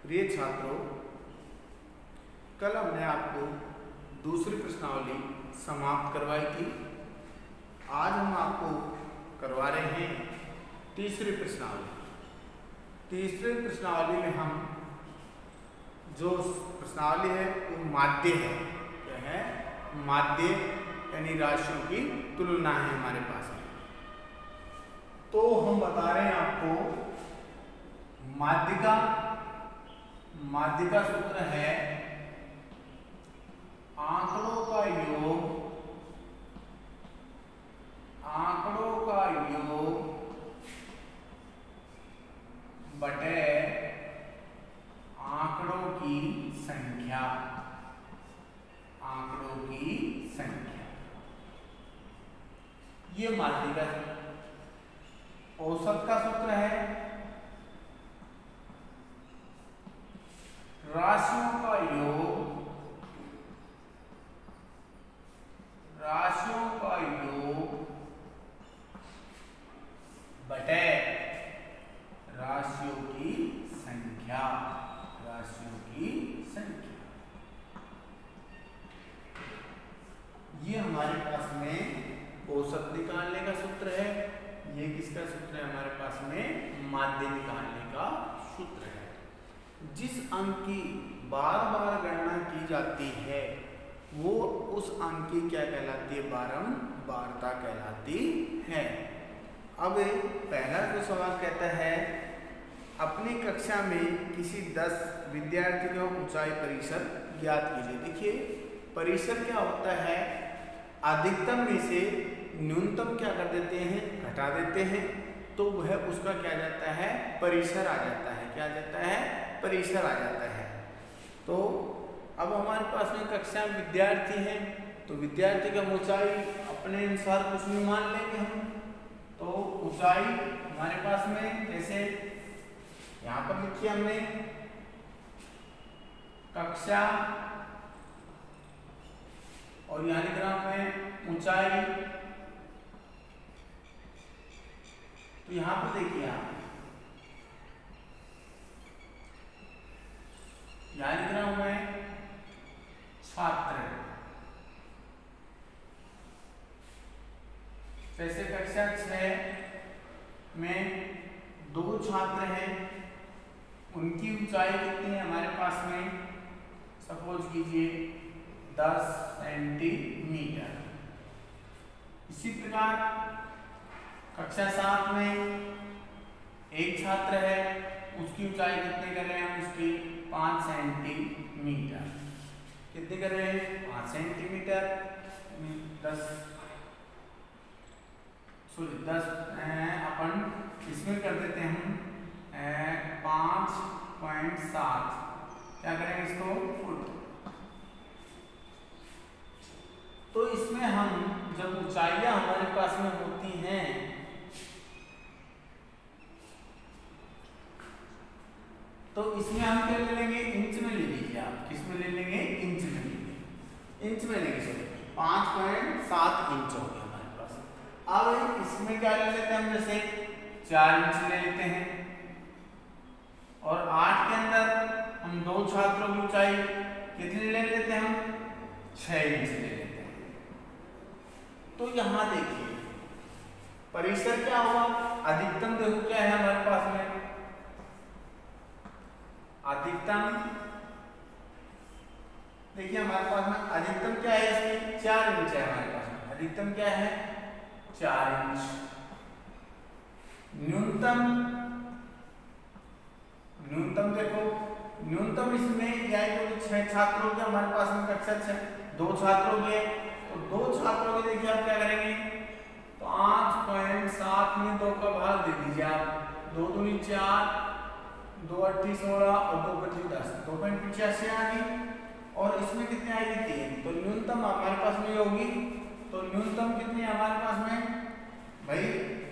प्रिय छात्रों, कल हमने आपको दूसरी प्रश्नावली समाप्त करवाई थी। आज हम आपको करवा रहे हैं तीसरी प्रश्नावली। तीसरी प्रश्नावली में हम जो प्रश्नावली है वो माध्य है। क्या है? माध्य यानी राशियों की तुलना है हमारे पास में। तो हम बता रहे हैं आपको माध्य का सूत्र है आंकड़ों का योग बटे आंकड़ों की संख्या। ये माध्य का औसत का सूत्र है राशियों का योग बटे राशियों की संख्या। ये हमारे पास में औसत निकालने का सूत्र है। ये किसका सूत्र है? हमारे पास में माध्य निकालने का सूत्र है। जिस अंक की बार बार गणना की जाती है वो उस अंक की क्या कहलाती है? बारंबारता कहलाती है। अब पहला जो सवाल कहता है अपनी कक्षा में किसी 10 विद्यार्थी का ऊंचाई परिसर ज्ञात कीजिए। देखिए, परिसर क्या होता है? अधिकतम में से न्यूनतम क्या कर देते हैं? घटा देते हैं, तो वह उसका क्या जाता है? परिसर आ जाता है। क्या आ जाता है? परिसर आ जाता है। तो अब हमारे पास में कक्षा में विद्यार्थी हैं, तो विद्यार्थी का ऊंचाई अपने अनुसार कुछ भी मान लेंगे हम। तो ऊंचाई हमारे पास में जैसे यहाँ पर लिखिए हमने कक्षा और यहाँ लिख रहा हूं मैं ऊंचाई। तो यहाँ पर देखिए आप यहाँ लिख रहा हूं मैं छात्र। जैसे कक्षा 6 में 2 छात्र हैं, उनकी ऊंचाई कितनी है हमारे पास में? सपोज कीजिए 10 सेंटीमीटर। इसी प्रकार कक्षा 7 में 1 छात्र है, उसकी ऊंचाई कितनी कर रहे हैं हम? उसकी 5 सेंटीमीटर। कितनी कर रहे हैं? 5 सेंटीमीटर। 10 अपन इसमें कर देते हैं हम 5.7। क्या करेंगे इसको? फुट। तो इसमें हम जब ऊंचाइयां हमारे पास में होती हैं तो इसमें हम क्या ले लेंगे? इंच में ले लीजिए आप। किस में ले लेंगे? इंच में लेंगे। इंच में लेंगे। सॉरी, 5.7 इंच हो गया हमारे पास। अब इसमें क्या ले लेते हैं हम? जैसे 4 इंच ले लेते हैं और 8 के अंदर हम 2 छात्रों की ऊंचाई कितनी ले लेते हैं? हम 6 इंच ले लेते हैं। तो यहां देखिए परिसर क्या होगा? अधिकतम देखो क्या है हमारे पास में? अधिकतम देखिए हमारे पास में अधिकतम क्या है? इसमें 4 इंच है हमारे पास में। अधिकतम क्या है? 4 इंच। न्यूनतम देखो, न्यूनतम इसमें या तो 6 छात्रों के हमारे पास में कक्षा 6, 2 छात्रों के, तो 2 छात्रों के देखिए आप क्या करेंगे? 5.7 में 2 का भाग दे दीजिए आप। 2 दूनी 4, 2 8 16 और 2 25 10, 2.85 आ गई। और इसमें कितनी आएगी? 3। तो न्यूनतम हमारे पास में होगी। तो न्यूनतम कितनी है हमारे पास में भाई?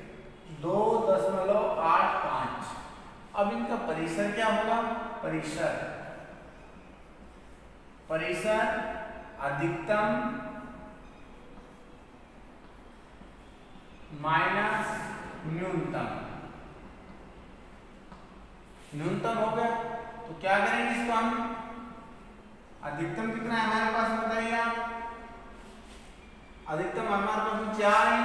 2.85। अब इनका परिसर क्या होगा? परिसर अधिकतम माइनस न्यूनतम। न्यूनतम हो गया तो तो क्या करेंगे इसको हम, अधिकतम कितना है हमारे पास बताइए आप। अधिकतम हमारे पास 4 है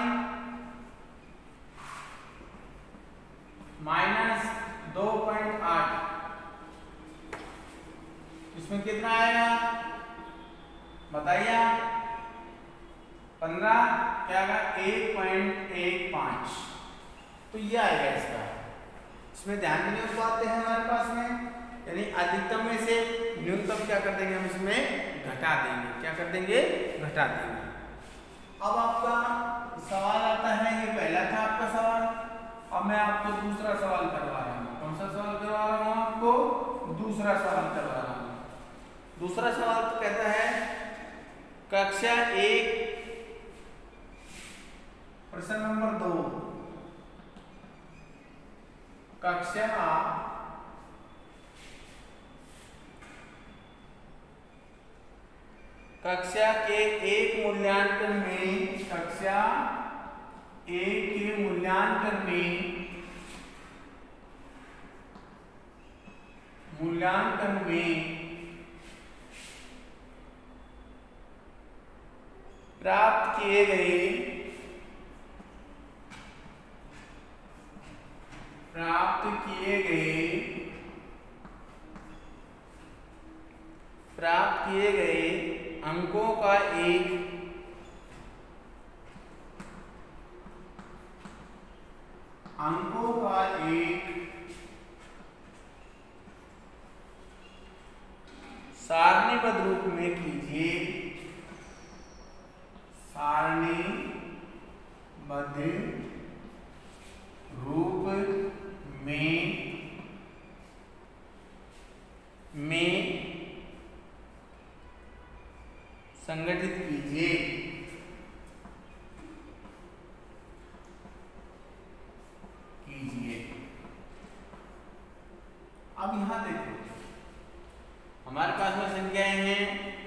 -2.8, इसमें कितना आएगा बताइए आप। 15 क्या आएगा 1.15, तो ये आएगा इसका। इसमें ध्यान देने की बात है हमारे पास में, यानी अधिकतम में से न्यूनतम क्या कर देंगे हम इसमें घटा देंगे। क्या कर देंगे घटा देंगे। अब आपका सवाल आता है, ये पहला था आपका सवाल, अब मैं आपको दूसरा सवाल करवा रहा हूँ। कौन सा सवाल करवा रहा हूँ आपको, दूसरा सवाल करवा रहा हूँ। दूसरा सवाल तो कहता है कक्षा 1 प्रश्न नंबर 2, कक्षा के एक मूल्यांकन में, कक्षा 1 के मूल्यांकन में प्राप्त किए गए अंकों का एक सारणीबद्ध रूप में कीजिए। सारणीबद्ध रूप में संगठित कीजिए। अब यहां देखो हमारे पास में संख्याएं हैं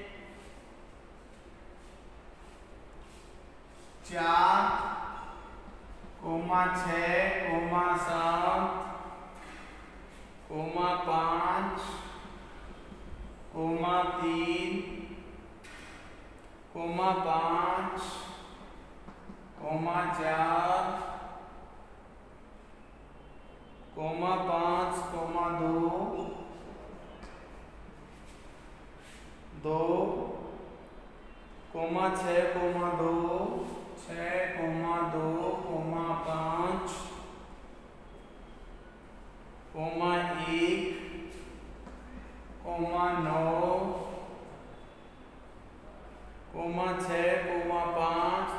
4, 6, 7, 5, 3, 5, 4, 5, 2, 6, 2, 5, 1, 9, 6, 5,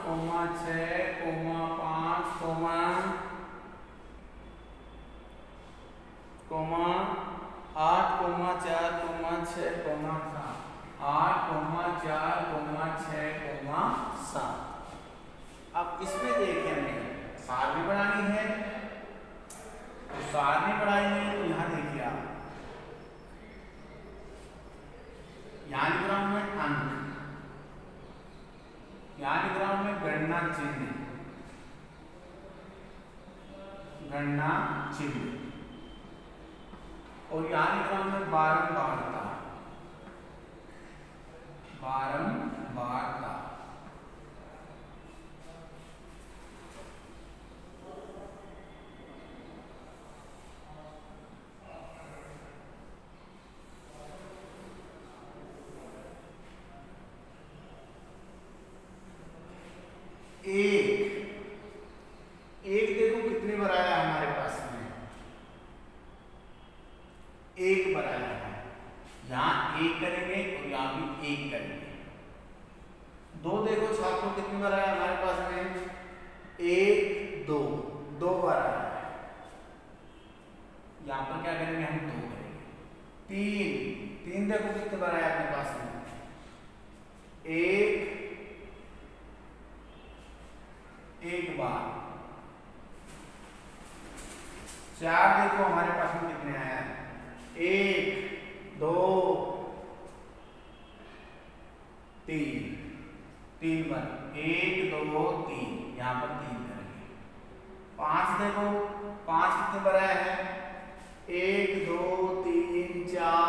8, 4, 6, 7। अब इसमें देखिए हमें सारणी बनानी है, तो सारणी बनाएंगे तो यहां देखिए आप, यहां लिख रहा हूं मैं अंक, यहां लिख रहा हूं मैं गणना चिन्ह, और यहां लिख रहा हूं मैं बारंबारता। एक देखो कितनी बार आया हमारे पास में, 1 बार आया है। यहां 1 करेंगे और यहां भी 1 करेंगे। 2 देखो छात्रों कितनी बार आया हमारे पास में, 1, 2 बार आया है। यहां पर क्या करेंगे हम 2 करेंगे। 3 देखो कितनी बार आया अपने पास में, 1 बार। 4 देखो हमारे पास में कितने आया है, 1, 2, 3 बार, 1, 2, 3, यहां पर 3 करेंगे। 5 देखो 5 कितने बार आया है, 1, 2, 3, 4,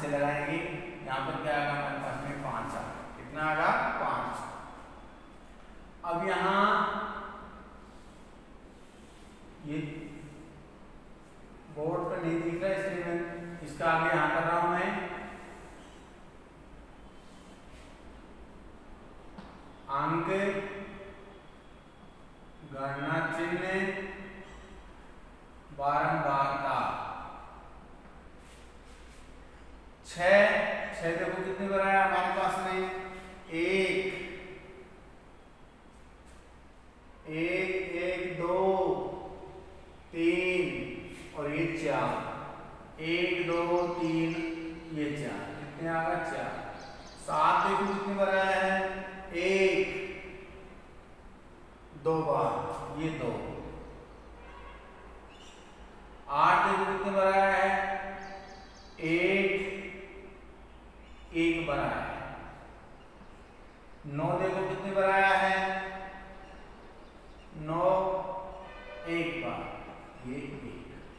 से लगाएंगे, यहाँ पर क्या आएगा हमारे पास में 5 आ, कितना आएगा 5। अब यहाँ ये बोर्ड पर नहीं दिख रहा इसलिए मैं इसका आगे यहाँ कर रहा हूं मैं। अंक गणना चिन्ह बारंबारता 6 देखो कितनी बार आया हमारे पास में, 1 1 2 3 और ये 4, 1 2 3 ये 4, कितने आ गया 4। 7 देखो कितनी बार आया है, 1 2 बार ये 2। 8 देखो कितने बार आया है, 1 बार आया है। 9 देखो कितनी बार आया है, 9 1 बार ये 1।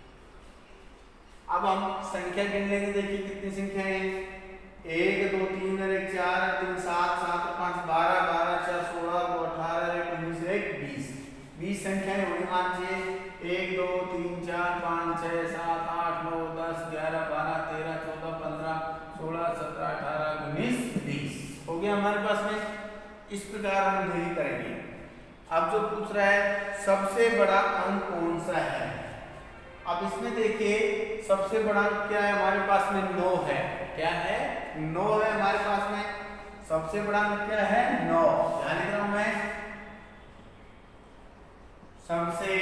अब हम संख्या गिन लेंगे, देखिए कितनी संख्या है, 1 2 3 1 4 3 7 7 5 12 12 4 16 2 18 1 19 1 20 20 संख्याएं होनी मान लीजिए, 1 2 3 4 5 6 7 8 9 10 11 12 13 14 15 16 17 18 19 20 हो गया हमारे पास में। इस प्रकार हम यही करेंगे। अब जो पूछ रहा है सबसे बड़ा अंक कौन सा है, अब इसमें देखिए सबसे बड़ा अंक क्या है हमारे पास में, 9 है। क्या है, 9 है हमारे पास में। सबसे बड़ा अंक क्या है, 9। ध्यान लिख रहा हूं मैं, सबसे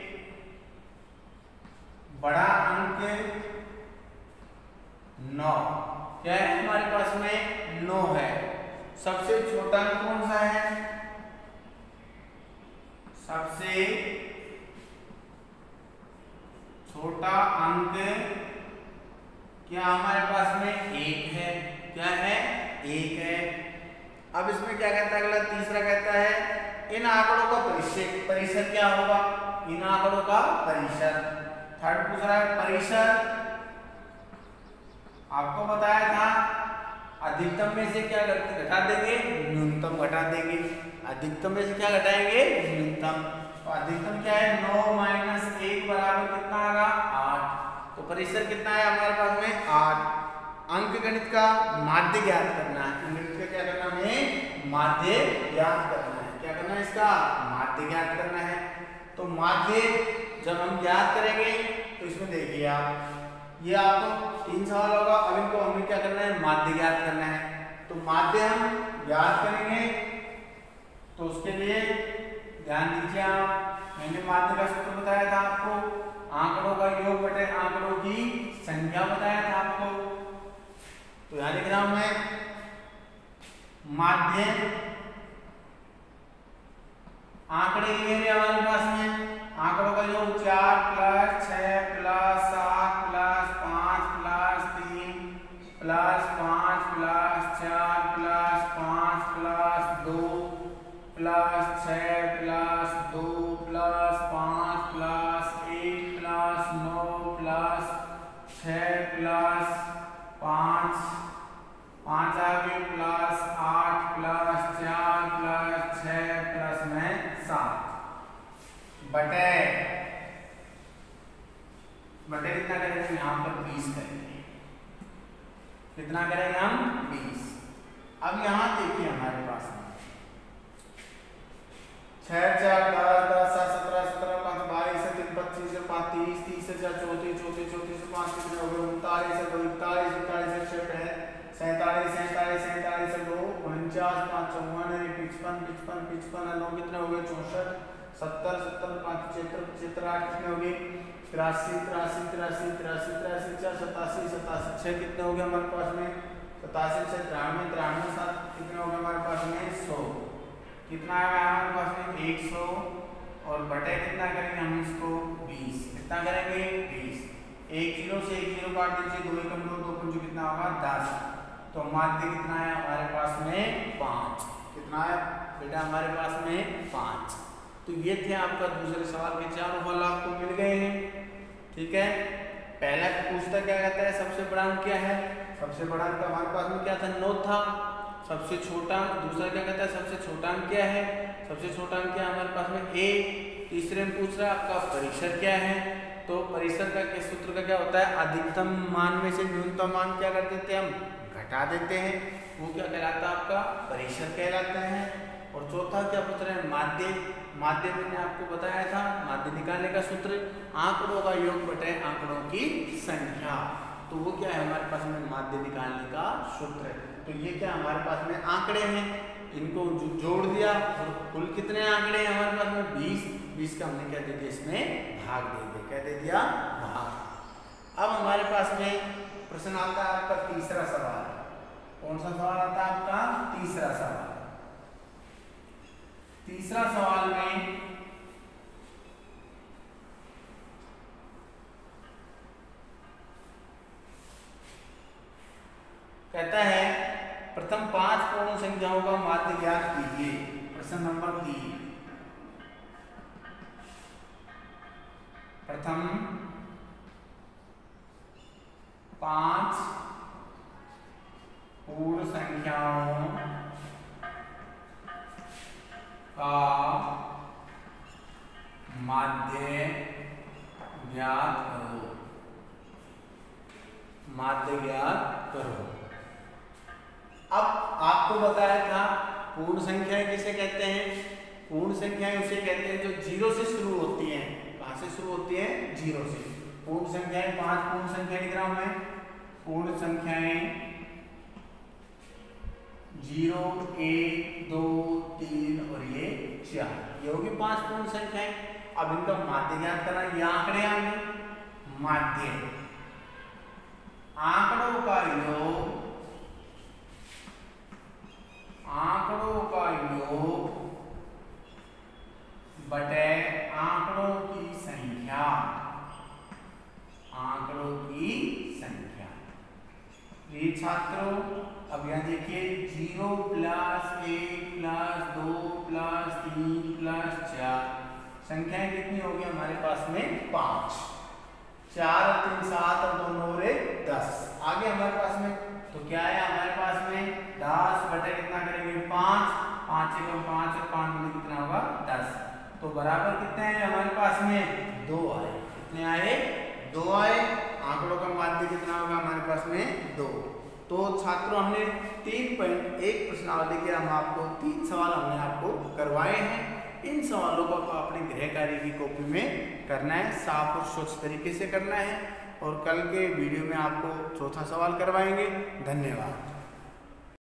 बड़ा अंक 9 क्या है हमारे पास में, 9 है। सबसे छोटा अंक कौन सा है, सबसे छोटा अंक क्या हमारे पास में 1 है। क्या है, 1 है। अब इसमें क्या कहता है अगला, तीसरा कहता है इन आंकड़ों का परिशत, परिशत क्या होगा, इन आंकड़ों का परिशत। थर्ड पूछ रहा है परिशत, आपको बताया था अधिकतम में से क्या घटा देंगे, न्यूनतम घटा देंगे। अधिकतम में से क्या घटाएंगे, न्यूनतम। तो अधिकतम क्या है, 9 माइनस 1 बराबर कितना आएगा, 8। तो परिसर कितना है हमारे पास में, 8। अंक गणित का माध्य ज्ञात करना है। गणित का क्या करना है, माध्य ज्ञात करना है। क्या करना है, इसका माध्य ज्ञात करना है। तो माध्य जब हम ज्ञात करेंगे तो इसमें देखिए आप, ये आपको 3 सवाल होगा। अब इनको हमें क्या करना है, माध्य ज्ञात करना है। तो माध्य हम ज्ञात करेंगे तो उसके लिए ध्यान दीजिए आप, मैंने माध्य का सूत्र बताया था आपको, आंकड़ों का योग बटे आंकड़ों की संख्या बताया था आपको। तो यहां लिख रहा हूं मैं, माध्य आंकड़े ये हमारे पास में, आंकड़ों का योग 4 plus 6 plus 7 plus 5 plus 3 plus 5 plus 4 plus 5 plus 2 plus 6 plus 2 plus 5 plus 1 plus 9 plus 6 plus 5 5 आगे प्लस 8 प्लस 4 प्लस 6 प्लस में 7 बटे कितना करेंगे, यहाँ पर 20 करेंगे। कितना करेंगे हम, 20। अब यहाँ देखिए हमारे पास 6 4 10 10 17 17 5 22 3 25 5 30 30 से 4 34 34 34 से 5 कितने हो गए, 39 से 2 41 41 से 6 47 47 47 से 2 49 5 54 55 55 55 9 कितने हो गए, 64 70 70 5 75 75 8 कितने हो गए, 83 83 83 83 83 4 87 87 6 कितने हो गए हमारे पास में, 87 से 93 93 7 कितने हो गए हमारे पास में, 100। कितना आएगा हमारे पास में, 100 और बटे कितना करेंगे हम इसको, 20। कितना करेंगे, 20। 1 0 से 1 0 काट दीजिए, 2 एकम 2 2 पंच कितना होगा, 10। तो माध्य कितना है हमारे पास में, 5। कितना है बेटा हमारे पास में, 5। तो ये थे आपका दूसरे सवाल के 4 हल आपको मिल गए हैं। ठीक है, पहला पूछता क्या कहता है सबसे बड़ा अंक क्या है, सबसे बड़ा अंक हमारे पास में क्या था 9 था। सबसे छोटा दूसरा क्या कहता है सबसे छोटा अंक क्या है, सबसे छोटा अंक क्या है हमारे पास में 1। तीसरे में पूछ रहा है आपका परिसर क्या है, तो परिसर का किस सूत्र का क्या होता है अधिकतम मान में से न्यूनतम मान क्या कर देते हैं हम घटा देते हैं, वो क्या कहलाता है आपका परिसर कहलाता है। और चौथा क्या पूछ रहे हैं माध्य, माध्य मैंने आपको बताया था माध्य निकालने का सूत्र आंकड़ों का योग बटे आंकड़ों की संख्या, तो वो क्या है हमारे पास में माध्य निकालने का सूत्र है। तो ये क्या हमारे पास में आंकड़े हैं, इनको जोड़ दिया और कुल कितने आंकड़े हैं हमारे पास में 20 का हमने क्या दे दिया इसमें भाग दे दिया, क्या दे दिया भाग। अब हमारे पास में प्रश्न आता है आपका तीसरा सवाल, कौन सा सवाल आता है आपका तीसरा सवाल। तीसरा सवाल में कहता है प्रथम 5 पूर्ण संख्याओं का माध्य ज्ञात कीजिए। प्रश्न नंबर 3, प्रथम 5 पूर्ण संख्याओं का माध्य ज्ञात करो, माध्य ज्ञात करो। अब आपको बताया था पूर्ण संख्याएं किसे कहते हैं, पूर्ण संख्याएं उसे कहते हैं जो 0 से शुरू होती हैं। कहां से शुरू होती हैं 0 से। पूर्ण संख्याएं 5 पूर्ण संख्याएं लिख रहा हूं मैं, पूर्ण संख्याएं 0 1 2 3 और ये 4, ये होगी 5 पूर्ण संख्याएं। अब इनका माध्य ज्ञात करना, ये आंकड़े आएंगे माध्य, आंकड़ों का योग, आंकड़ों का योग बटे आंकड़ों की संख्या, आंकड़ों की संख्या। ये छात्रों अब यहां देखिए 0 + 1 + 2 + 3 + 4 संख्याएं कितनी होगी हमारे पास में 5, 4 और 3 7 और 2 9 और 1 10। आगे हमारे पास में तो क्या है हमारे पास में 10 बटे कितना करेंगे 5, 5 × 5 और 5 में कितना होगा 10, तो बराबर कितने हैं हमारे पास में 2 आए। कितने आए 2 आए। आंकड़ों का माध्य कितना होगा हमारे पास में 2। तो छात्रों हमने 3.1 प्रश्नावली के हम आपको 3 सवाल हमने आपको करवाए हैं। इन सवालों को अपने गृह कार्य की कॉपी में करना है, साफ और स्वच्छ तरीके से करना है, और कल के वीडियो में आपको चौथा सवाल करवाएंगे। धन्यवाद।